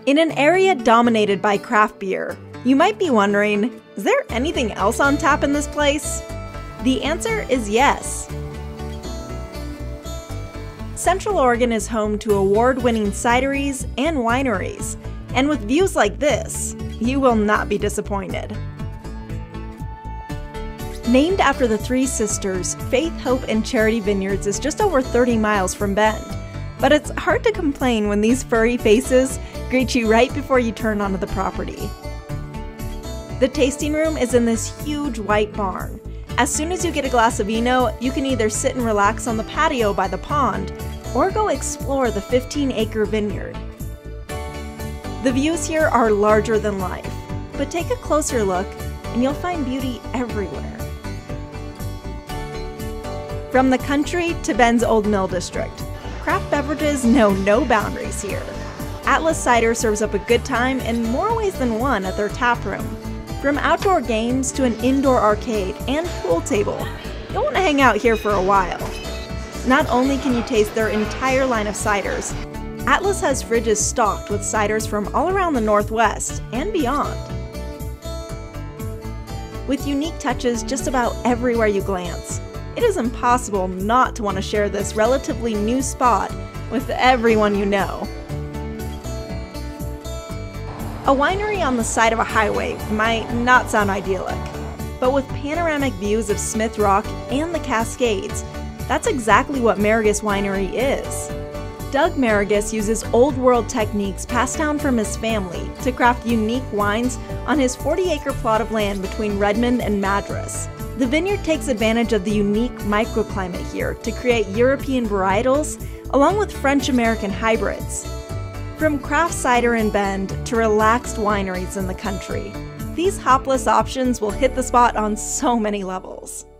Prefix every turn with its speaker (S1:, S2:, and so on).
S1: In an area dominated by craft beer, you might be wondering, is there anything else on tap in this place? The answer is yes. Central Oregon is home to award-winning cideries and wineries, and with views like this, you will not be disappointed. Named after the three sisters, Faith, Hope, and Charity Vineyards is just over 30 miles from Bend, but it's hard to complain when these furry faces greet you right before you turn onto the property. The tasting room is in this huge white barn. As soon as you get a glass of vino, you can either sit and relax on the patio by the pond, or go explore the 15-acre vineyard. The views here are larger than life, but take a closer look and you'll find beauty everywhere. From the country to Bend's Old Mill District, craft beverages know no boundaries here. Atlas Cider serves up a good time in more ways than one at their taproom. From outdoor games to an indoor arcade and pool table, you'll want to hang out here for a while. Not only can you taste their entire line of ciders, Atlas has fridges stocked with ciders from all around the Northwest and beyond. With unique touches just about everywhere you glance, it is impossible not to want to share this relatively new spot with everyone you know. A winery on the side of a highway might not sound idyllic, but with panoramic views of Smith Rock and the Cascades, that's exactly what Marigus Winery is. Doug Marigus uses old-world techniques passed down from his family to craft unique wines on his 40-acre plot of land between Redmond and Madras. The vineyard takes advantage of the unique microclimate here to create European varietals along with French-American hybrids. From craft cider in Bend to relaxed wineries in the country, these hopless options will hit the spot on so many levels.